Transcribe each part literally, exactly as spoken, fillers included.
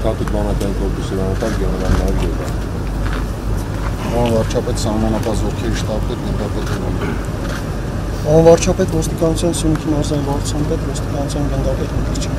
Հատուկ բանակային կորպուսի բանակար գեներալներ գետա։ Ան վարչապետ սահմանապահ զորքերի շտաբպետ գնդապետ Ան վարչապետ ոստիկանության Սյունիքի մարզային վարչության պետ ոստիկանության գնդապետ Մկրտիչ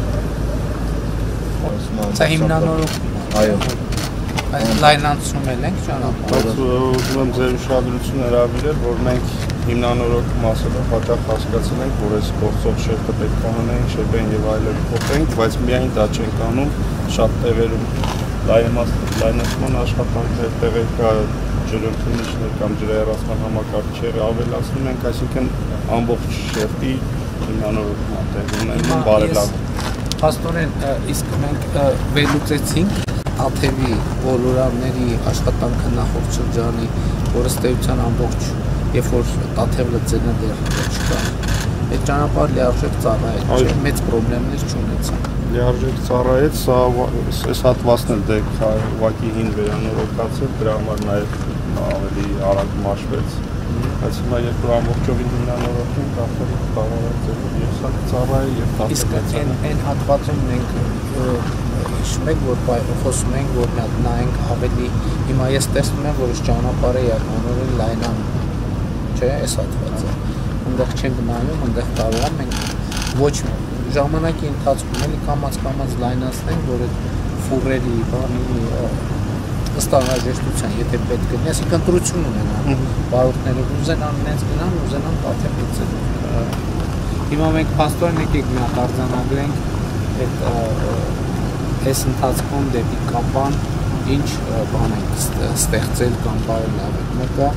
Սա հիմնանորոգ Այո լայնացում ենք ճանապարհը ուզում եմ ձեր ուշադրությունը հրավիրել, որ մենք հիմնանորոգ մասով հաճախ հասկացել ենք, որ այս գործող շերտը պետք է անենք, շերտային եւ այլն փոխենք, բայց միայն դա չենք անում շատ տեղերում լայնացման աշխատանքներ, տեղեր կա ջրընդունիչներ կամ ջրահեռացման համակարգիչներ ավելացնում ենք, այսինքն ամբողջ շերտի հիմնանորոգման տեղի ունենում բարելավում։ Փաստորեն իսկ մենք վերլուծեցինք Աթևի ոլորակների աշխատանքը նախորդ շրջանի, որ ըստ էության ամբողջ երբ որ Աթև լծելը դեռ չկա, այդ ճանապարհը լիարժեք ծառայեց, չէ, մեծ խնդիրներ չունեցան։ Լիարժեք ծառայեց, սա այս հատվածն էլ դե ուղղակի հին վերանորոգացել, դրա համար նաև ավելի արագ մաշվեց։ Բայց հիմա երբ որ ամբողջովին հիմնանորոգում, կախել բավարարել եւ սա ծառայի եւ տասը։ Իսկ այն հատվածում մենք հիշում ենք, որ խոսում ենք, որ նայենք ավելի, հիմա ես տեսնում եմ, որ այս ճանապարհը ականորեն լայնանում, չէ, այս հատվածը, այնտեղ չենք նայում, այնտեղ կարող ենք մենք ոչ ժամանակի ընթացքում էլի կամաց-կամաց լայնացնենք, որ այդ ֆուրերի, բանի ըստ անհրաժեշտության, եթե պետք է, այսինքն ընտրություն ունենան, բարորդները ուզենան նենց գնան, ուզենան Աթև լցել։ Հիմա մենք փաստորեն եկեք մի հատ արձանագրենք այդ այս ընթացքում դեպի Կապան ինչ բան ենք ստեղծել կամ բարելավել։ Մեկը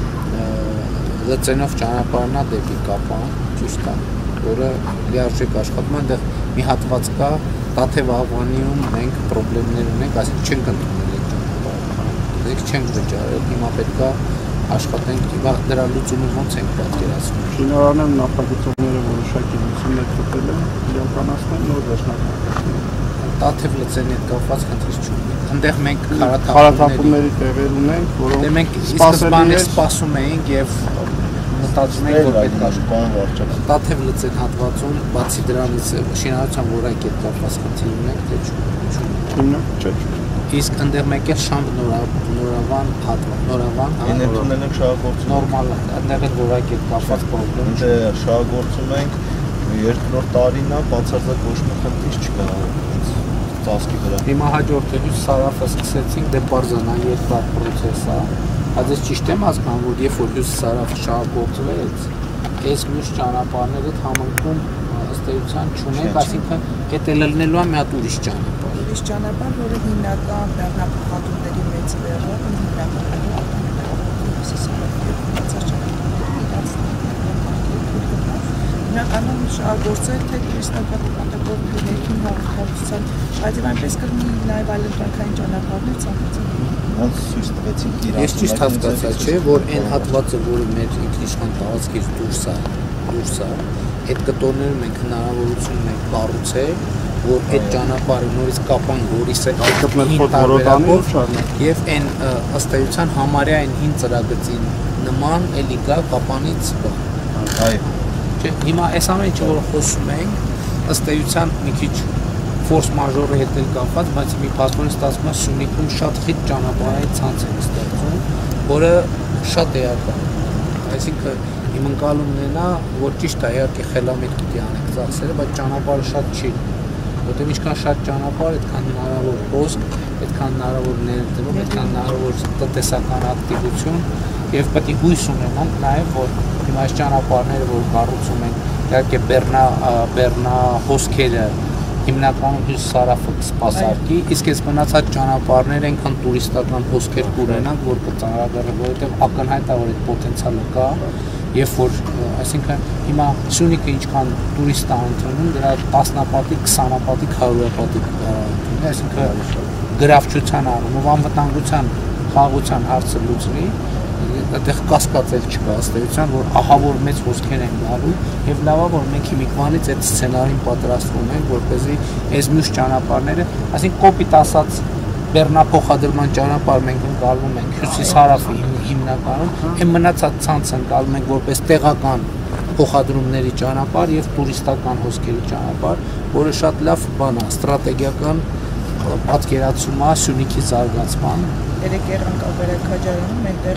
լծենով ճանապարհն է դեպի Կապան, ճիշտ է, որը լիարժեք աշխատում է, այնտեղ մի հատված կա, Տաթև-Աղվանիում մենք խնդիրներ ունենք, այսինքն չենք ընդունել այդ ճանապարհը։ Դեք չենք վճարել, հիմա պետք է աշխատենք, հիմա դրա լուծումը ոնց ենք պատկերացնում։ Շինարարներն նախագծողները որոշակի լուծումներ գտել են, իրականացնել նոր վերջնական Աթև լծենի հետ կապված խնդիր չունենք։ Այնտեղ մենք քարաթափումների տեղեր ունենք, որոնք մենք սկզբանե սպասում էինք եւ մտածում էինք, որ պետք է աշխատանք։ Աթև լծեն հատվածում, բացի դրանից շինարարության որակի հետ կապված խնդիր ունենք, թե չունենք։ Չէ։ Իսկ այնտեղ մեկ է Շամբ նորավան հատված, նորավան, Այն ընդունել ենք շահագործում։ Նորմալ է, այնտեղ էլ որակի հետ կապված խնդիր չունենք։ Դե շահագործում ենք երկրորդ տարին է, բացարձակ ոչ մի խնդիր չկա։ Ծածկի վրա։ Հիմա հաջորդը հյուս Սարաֆը սկսեցինք, դե բարձանա երկար պրոցես է։ Բայց ճիշտ եմ հասկանում, որ երբ որ հյուս Սարաֆը շահագործվեց, այս մյուս ճանապարհները համընկնում ըստ էության չունենք, այսինքն հետ է լնելու է մի հատ ուրիշ ճանապարհ։ Ուրիշ ճանապարհ, որը հիմնական բեռնափոխադրումների մեծ բեռը հիմնական Հիմնականում շահագործել թե տուրիստական ներքին հաղորդակցության, բայց եւ այնպես կլինի նաեւ այլ ընտրանքային ճանապարհներ ցանկացած։ Ոնց ցույց տվեցինք իրական։ Ես ճիշտ հասկացա, չէ, որ այն հատվածը, որը մեր ինքնիշխան տարածքից դուրս է, դուրս է, այդ կտորները մենք հնարավորություն ունենք կառուցել, որ այդ ճանապարհը նորից Կապան Գորիսը գտնել ֆոտոռոդանով եւ այն ըստ էության համարյա այն հին ծրագծին նման էլի գա Կապանից։ Այո։ Հիմա այս ամեն ինչը որ խոսում ենք, ըստ էության մի քիչ ֆորս մաժորի հետ էլ կապված, բայց մի փաստորեն ստացվում է Սյունիքում շատ խիտ ճանապարհային ցանց են ստեղծում, որը շատ էական է։ Այսինքն իմ ընկալումն է, որ ճիշտ է, իհարկե խելամիտ պիտի անենք ծախսերը, բայց ճանապարհը շատ չի։ Որտեղ ինչքան շատ ճանապարհ, այդքան հնարավոր հոսք, այդքան հնարավոր ներդրում, այդքան հնարավոր տնտեսական ակտիվություն եւ պետք է հույս ունենանք նաեւ, որ հիմա այս ճանապարհները, որ կառուցում են, իհարկե Բեռնա Բեռնա հոսքերը հիմնականում հյուս Սարաֆը կսպասարկի, իսկ այս մնացած ճանապարհները այնքան տուրիստական հոսքեր կունենանք, որ կծանրագործեն, որովհետեւ ակնհայտ է, որ այդ պոտենցիալը կա, եւ որ այսինքն հիմա Սյունիքը ինչքան տուրիստ է ընդունում, դրա տասնապատիկ, քսանապատիկ, հարյուրապատիկ, այսինքն գրավչության առումով անվտանգության, խաղաղության հարցը լուծվի, այդտեղ կասկածել չկա ըստ էության, որ ահա որ մեծ հոսքեր են գալու եւ լավ է որ մենք հիմիկվանից այդ սցենարին պատրաստվում ենք, որպեսզի այս մյուս ճանապարհները, այսինքն կոպիտ ասած բեռնափոխադրման ճանապարհ մենք ընկալվում ենք Հյուսիս-Հարավի հիմնականում, այն մնացած ցանցը ընկալում ենք որպես տեղական փոխադրումների ճանապարհ եւ տուրիստական հոսքերի ճանապարհ, որը շատ լավ բան է, ստրատեգիական պատկերացում է Սյունիքի զարգացման։ Երեք եղանք Աբերակաջարանում, այնտեղ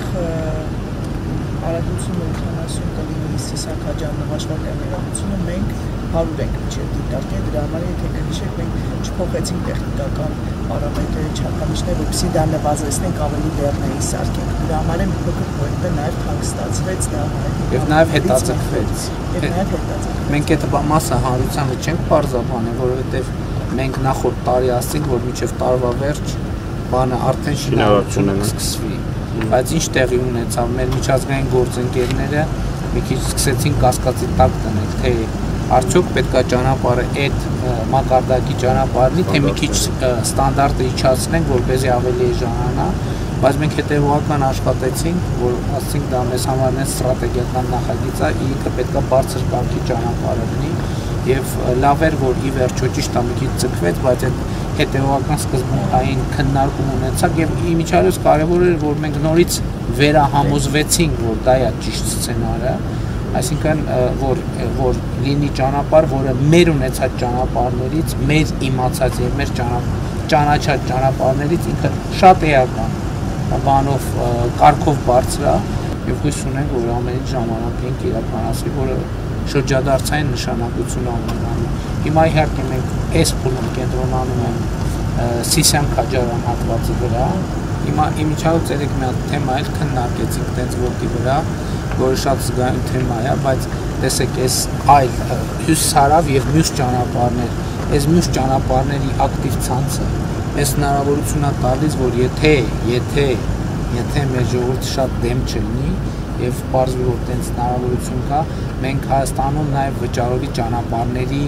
արագությունը ութանասուն կլինի Սիսակ Հաջան նվաճված ներկայությունը, մենք հարյուր ենք մինչև դիտարկել, դրա համար եթե կհիշեք, մենք չփոխեցինք տեխնիկական պարամետրերի չափանիշները, որպեսզի դա նվազեցնենք, ավելի լեռների սարքենք։ Դրա համար է մի փոքր պրոյեկտը նաև հանգստացվեց, դա եւ նաև հետաձգվեց։ Եվ նաև հետաձգվեց։ Մենք այդ մասը հանրությանը չենք պարզաբանել, որովհետեւ մենք նախորդ տարի ասցինք, որ մինչև տարվա վերջ բանը արդեն շինարարությունը կսկսվի։ Բայց ինչ տեղի ունեցավ, մեր միջազգային գործընկերները մի քիչ սկսեցին կասկածի տակ դնել, թե արդյոք պետքա ճանապարհը այդ մակարդակի ճանապարհն է, թե մի քիչ ստանդարտը իջացնենք, որպեսզի ավելի էժանանա, բայց մենք հետևողական աշխատեցինք, որ ասենք դա մեզ համար է ստրատեգիական նախագիծ է, ինքը պետքա բարձր կարգի ճանապարհ լինի եւ լավ էր, որ ի վերջո ճիշտ է մի քիչ ձգվեց, բայց այդ հետևողական սկզբունքային քննարկում ունեցանք եւ իմիջիայլոց կարեւոր էր, որ մենք նորից վերահամոզվեցինք, որ դա է ճիշտ սցենարը, այսինքն որ որ լինի ճանապարհ, որը մեր ունեցած ճանապարհներից, մեր իմացած եւ մեր ճանաչած ճանապարհներից ինքը շատ էական բանով կարգով բարձր է եւ հույս ունենք, որ ամենից ժամանակին կիրականացվի, որը շրջադարձային նշանակություն ունենալու։ Հիմա իհարկե մենք այս փուլում կենտրոնանում ենք Սիսիան Քաջարան հատվածի վրա։ Հիմա իմիջիայլոց երեք մի հատ թեմա էլ քննարկեցինք տենց ոտի վրա, որը շատ զգայուն թեմա է, բայց տեսեք, այս այլ հյուսիսարավ եւ մյուս ճանապարհներ, այս մյուս ճանապարհների ակտիվ ցանցը այս հնարավորություն է տալիս, որ եթե, եթե, եթե մեր ժողովուրդը շատ դեմ չլինի եւ պարզվի, որ տենց հնարավորություն կա, մենք Հայաստանում նաեւ վճարովի ճանապարհների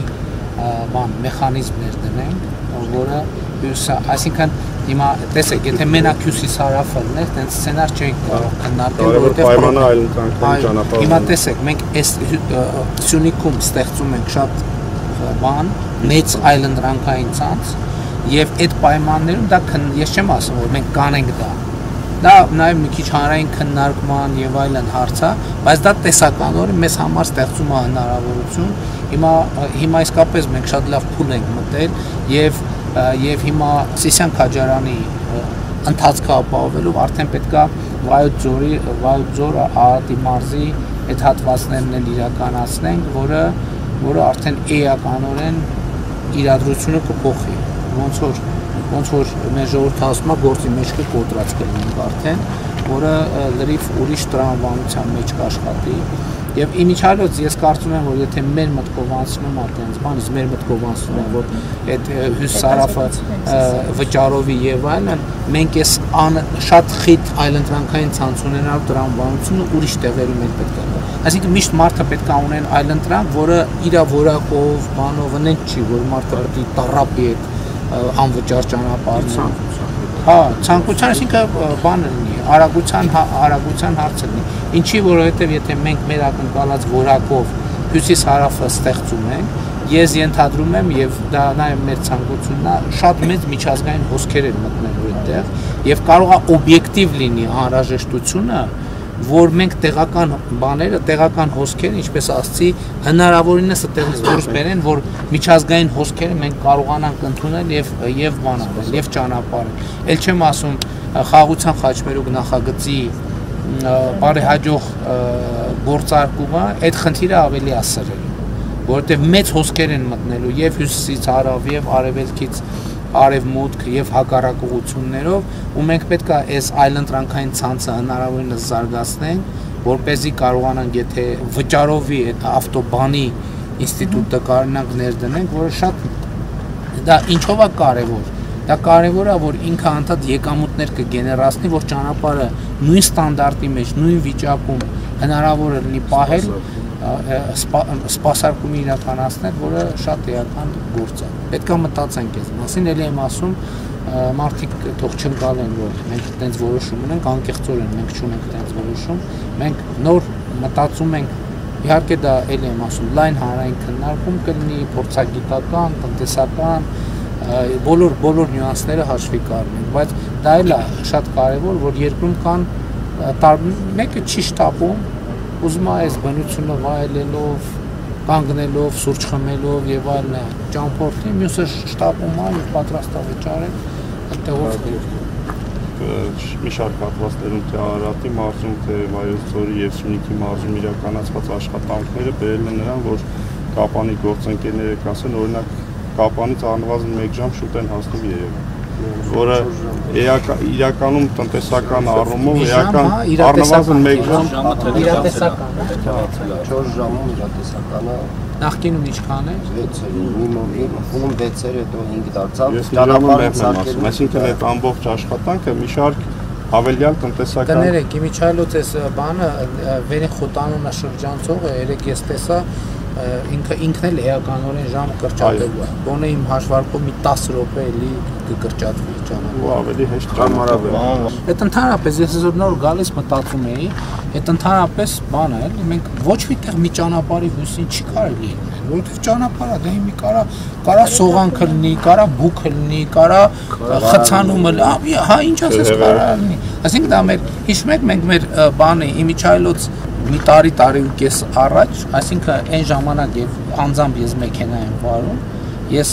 բան մեխանիզմներ դնենք, որը այսինքն հիմա տեսեք, եթե մենակ հյուսիսարավը լիներ, տենց սցենար չենք կարող քննարկել, որովհետեւ պայմանը այլ ընտրանքային ճանապարհ։ Հիմա տեսեք, մենք այս Սյունիքում ստեղծում ենք շատ բան, մեծ այլ ընտրանքային ցանց եւ այդ պայմաններում դա ես չեմ ասում, որ մենք կանենք դա։ Դա նաև մի քիչ հանրային քննարկման եւ այլն հարց է, բայց դա տեսականորեն մեզ համար ստեղծում է հնարավորություն։ Հիմա հիմա իսկապես մենք շատ լավ փուլ ենք մտել եւ եւ հիմա Սիսիան Քաջարանի ընթացքը ապահովելով արդեն պետքա Վայոց ձորի Վայոց ձորը Արարատի մարզի այդ հատվածներն էլ իրականացնենք, որը որը արդեն էականորեն իրադրությունը կփոխի։ Ոնց որ ոնց որ մեր ժողովուրդը ասում է գործի մեջ կկոտրած կլինենք արդեն, որը լրիվ ուրիշ տրամաբանության մեջ կաշխատի եւ իմիջիայլոց ես կարծում եմ, որ եթե մեր մտքով անցնում է այդպես բան, իսկ մեր մտքով անցնում է, որ այդ հյուսիսարավը վճարովի եւ այլն, մենք էս շատ խիտ այլընտրանքային ցանց ունենալու տրամաբանությունը ուրիշ տեղերում ենք պետք է։ Այսինքն միշտ մարդը պետք է ունեն այլընտրանք, որը իր որակով, բանով նենց չի, որ մարդը պետք է տառապի այդ անվճար ճանապարհն։ Հա, ցանկության, այսինքն բանը լինի, արագության արագության հարցը լինի։ Ինչի, որովհետև եթե մենք մեր ակնկալած որակով հյուսիս-հարավը ստեղծում ենք, ես ենթադրում եմ եւ դա նաեւ մեր ցանկությունն է, շատ մեծ միջազգային հոսքեր են մտնելու այդտեղ եւ կարող է օբյեկտիվ լինի անհրաժեշտությունը, որ մենք տեղական բաները, տեղական հոսքերը, ինչպես ասացի, հնարավորինս այդտեղից դուրս բերեն, որ միջազգային հոսքերը մենք կարողանանք ընդունել եւ եւ բան անել, եւ ճանապարհել։ Էլ չեմ ասում խաղաղության խաչմերուկ նախագծի բարեհաջող գործարկումը, այդ խնդիրը ավելի ասրել, որովհետեւ մեծ հոսքեր են մտնելու եւ հյուսիսից հարավ եւ արևելքից արևմուտք եւ հակառակողություններով, ու մենք պետք է այս այլընտրանքային ցանցը հնարավորինս զարգացնենք, որպեսզի կարողանանք, եթե վճարովի այդ ավտոբանի ինստիտուտը կարողանանք ներդնենք, որը շատ դա ինչով է կարևոր։ Դա կարևոր է, որ ինքը անդադ եկամուտներ կգեներացնի, որ ճանապարհը նույն ստանդարտի մեջ, նույն վիճակում հնարավոր է լինի պահել, սպասարկում իրականացնել, որը շատ էական գործ է։ Պետք է մտածենք այս մասին, ելի եմ ասում, մարդիկ թող չընկալեն, որ մենք այդպես որոշում ունենք, անկեղծորեն մենք չունենք այդպես որոշում, մենք նոր մտածում ենք, իհարկե դա ելի եմ ասում, լայն հանրային քննարկում կլինի, փորձագիտական, տնտեսական, բոլոր բոլոր նյուանսները հաշվի կառնենք, բայց դա էլ է շատ կարևոր, որ երկրում կան մեկը չի շտապում, ուզում է այս բնությունը վայելելով կանգնելով, սուրճ խմելով եւ այլն ճամփորդի, մյուսը շտապում է եւ պատրաստավճար է այդտեղով մի շարք հատվածներում թե Արարատի մարզում, թե Վայոց ձորի եւ Սյունիքի մարզում իրականացված աշխատանքները բերել են նրան, որ Կապանի գործընկերները կասեն, օրինակ Կապանից առնվազն մեկ ժամ շուտ են հասնում Երևան, որը իրականում տնտեսական առումով էական առնվազն մեկ ժամ իրատեսական չորս ժամում իրատեսականը նախկինում ինչքան է վեց էր, ում վեց էր, հետո հինգ դարձավ, ճանապարհից ասում, այսինքն այդ ամբողջ աշխատանքը մի շարք հավելյալ տնտեսական Կներեք, Իմիջայլոց էս բանը Վերին Խոտանունը շրջանցողը երեք ես տեսա ինքը ինքն էլ էականորեն ժամ կրճատելու է։ Բոնե իմ հաշվարկով մի տասը րոպե էլի կկրճատվի ճանապարհը։ ու ավելի հեշտ ճանապարհ։ Այդ ընդհանրապես ես այսօր նոր գալիս մտածում էի, այդ ընդհանրապես բանը էլի մենք ոչ մի տեղ մի ճանապարհի հույսին չի կարելի լինել, որովհետև ճանապարհը դա հիմի կարա կարա սողանքը լինի, կարա բուքը լինի, կարա խցանումը, հա ինչ ասես կարա լինի։ Այսինքն դա մեր հիշում եք մենք մեր բանը Իմիջայլոց մի տարի տարի ու կես առաջ, այսինքն այն ժամանակ եւ անձամբ ես մեքենա եմ վարում, ես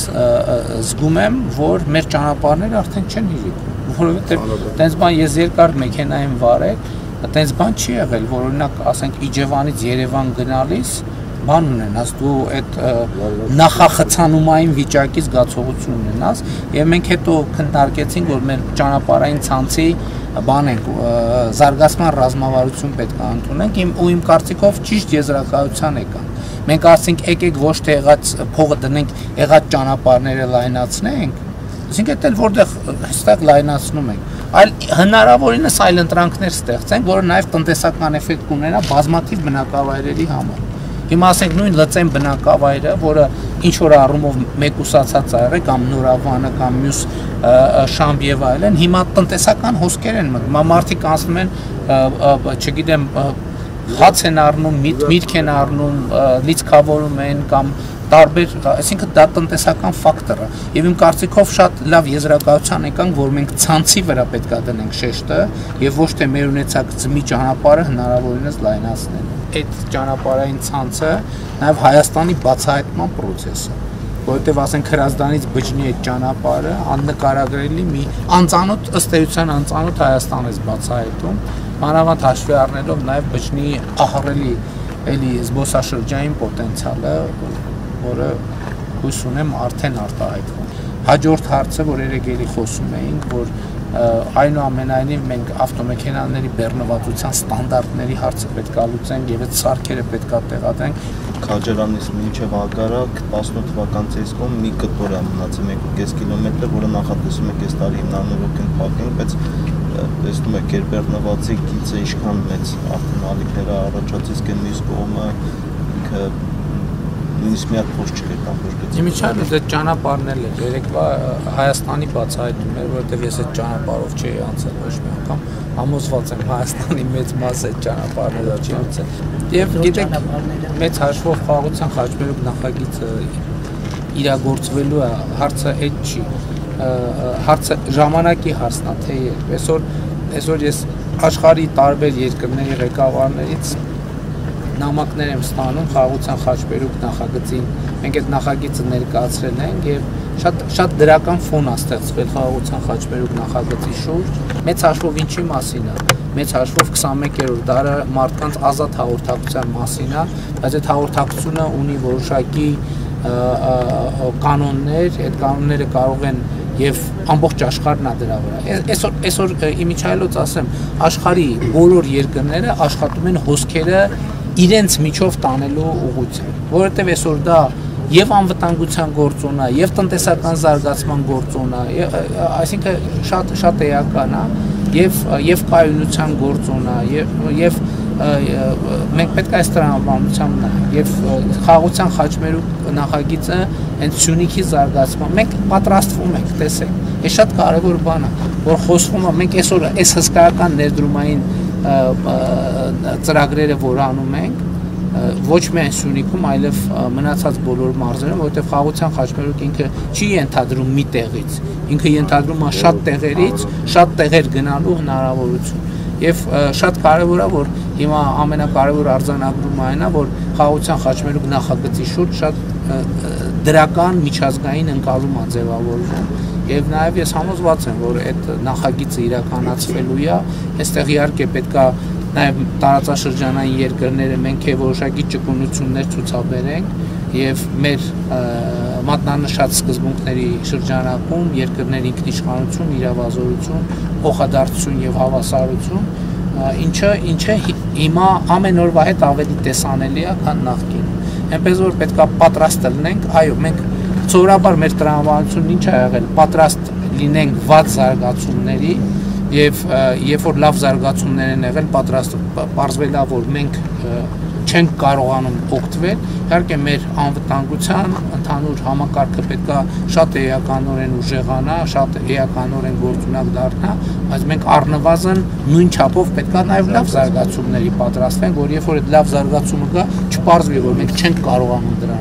զգում եմ, որ մեր ճանապարհները արդեն չեն իրիկում, որովհետեւ տենց բան ես երկար մեքենա եմ վարել, տենց բան չի եղել, որ օրինակ ասենք Իջևանից Երևան գնալիս բան ունենաս, դու այդ նախախցանումային վիճակի զգացողություն ունենաս եւ մենք հետո քննարկեցինք, որ մեր ճանապարհային ցանցի բան ենք զարգացման ռազմավարություն պետք է ընդունենք իմ ու իմ կարծիքով ճիշտ եզրակացության եկան մենք ասենք եկեք ոչ թե եղած փողը դնենք եղած ճանապարհները լայնացնենք այսինքն դա որտեղ հստակ լայնացնում ենք այլ հնարավորինս այլ ընտրանքներ ստեղծենք որը նաև տնտեսական էֆեկտ կունենա բազմաթիվ բնակավայրերի համար հիմա ասենք նույն լծեն բնակավայրը որը ինչ որ առումով մեկուսացած է եղել կամ Նորավանը կամ մյուս Շամբ եւ այլն հիմա տնտեսական հոսքեր են մտնում մարդիկ անցնում են չգիտեմ հաց են առնում միտք են առնում լիցքավորում են կամ տարբեր այսինքն դա տնտեսական ֆակտոր է եւ իմ կարծիքով շատ լավ եզրակացության եկանք որ մենք ցանցի վրա պետք է դնենք շեշտը եւ ոչ թե մեր ունեցած ծմի ճանապարհը հնարավորինս լայնացնեն այդ ճանապարհային ցանցը նաեւ Հայաստանի բացահայտման process-ը որովհետեւ ասենք Հրազդանից Բջջնի այդ ճանապարհը աննկարագրելի մի անծանոթ ըստ էության անծանոթ Հայաստան է բացահայտում մանավանդ հաշվի առնելով նաեւ Բջջնի ահռելի էլի զբոսաշրջային պոտենցիալը որը հույս ունեմ արդեն արտահայտվում հաջորդ հարցը որ երեք էլի խոսում էինք որ այնուամենայնիվ մենք ավտոմեքենաների բեռնվածության ստանդարտների հարցը պետք է լուծենք եւ այդ սարքերը պետք է տեղադրենք Քաջարանից մինչև Ագարակ տասնութ թվականից կողմ մի կտոր է մնացել մեկ ու կես կիլոմետր, որը նախատեսում եք այս տարի հիմնանորոգ փակենք, բայց տեսնում եք Գերբեռնվածի գիծը ինչքան մեծ արդեն ալիքներ առաջացից կեն մյուս կողմը ինքը նույնիսկ մի հատ փոշ չկեր կամ ոչ գծի։ Իմիջիայլոց այդ ճանապարհն էլ էր երեկվա Հայաստանի բացահայտում էր, որովհետև ես այդ ճանապարհով չէի անցել ոչ մի անգամ, համոզված եմ Հայաստանի մեծ մասը այդ ճանապարհները չի անցել։ Եվ գիտեք, մեծ հաշվով խաղաղության խաչմերուկ նախագիծը իրագործվելու է, հարցը այդ չի։ Հարցը ժամանակի հարցն է, թե այսօր այսօր ես աշխարհի տարբեր երկրների ղեկավարներից նամակներ եմ ստանում խաղաղության խաչմերուկ նախագծին մենք այդ նախագիծը ներկայացրել ենք եւ շատ շատ դրական ֆոն է ստեղծվել խաղաղության խաչմերուկ նախագծի շուրջ մեծ հաշվով ինչի մասին է մեծ հաշվով քսանմեկերորդ դարը մարդկանց ազատ հաղորդակցության մասին է բայց այդ հաղորդակցությունը ունի որոշակի կանոններ այդ կանոնները կարող են եւ ամբողջ աշխարհն է դրա վրա այսօր այսօր Իմիջայլոց ասեմ աշխարհի բոլոր երկրները աշխատում են հոսքերը իրենց միջով տանելու ուղղությամբ, որովհետև այսօր դա եւ անվտանգության գործոն է, եւ տնտեսական զարգացման գործոն է, այսինքն շատ շատ էական է, եւ եւ կայունության գործոն է, եւ եւ մենք պետք է այս տրամաբանությամբ նայենք, եւ խաղաղության խաչմերուկ նախագիծը հենց Սյունիքի զարգացման մենք պատրաստվում ենք, տեսեք, այս շատ կարեւոր բան է, որ խոսվում է մենք այսօր այս հսկայական ներդրումային ծրագրերը որ անում ենք ոչ միայն Սյունիքում, այլև մնացած բոլոր մարզերում, որովհետև խաղաղության խաչմերուկ ինքը չի ենթադրում մի տեղից, ինքը ենթադրում է շատ տեղերից, շատ տեղեր գնալու հնարավորություն։ Եվ շատ կարևոր է, որ Հիմա ամենակարևոր արձանագրումը այն է, որ խաղաղության խաչմերուկ նախագծի շուրջ շատ դրական միջազգային ընկալում է ձևավորվում եւ նաեւ ես համոզված եմ, որ այդ նախագիծը իրականացվելու է, այստեղ իհարկե պետքա նաեւ տարածաշրջանային երկրները մենք է որոշակի ճկունություններ ցուցաբերենք եւ մեր մատնանշած սկզբունքների շրջանակում երկրների ինքնիշխանություն, իրավազորություն, փոխադարձություն եւ հավասարություն, ինչը ինչը հիմա ամեն օրվա հետ ավելի տեսանելի է, քան նախկինում։ Այնպես որ պետքա պատրաստ լինենք, այո, մենք սովորաբար մեր տրամաբանությունն ինչ է եղել, պատրաստ լինենք վատ զարգացումների եւ երբ որ լավ զարգացումներ են եղել, պատրաստ պարզվել է, որ մենք չենք կարողանում օգտվել, իհարկե մեր անվտանգության ընդհանուր համակարգը պետքա շատ էականորեն ուժեղանա, շատ էականորեն գործունակ դառնա, բայց մենք առնվազն նույն չափով պետքա նաև լավ զարգացումների պատրաստվենք, որ երբ որ այդ լավ զարգացումը գա, չպարզվի, որ մենք չենք կարողանում դրան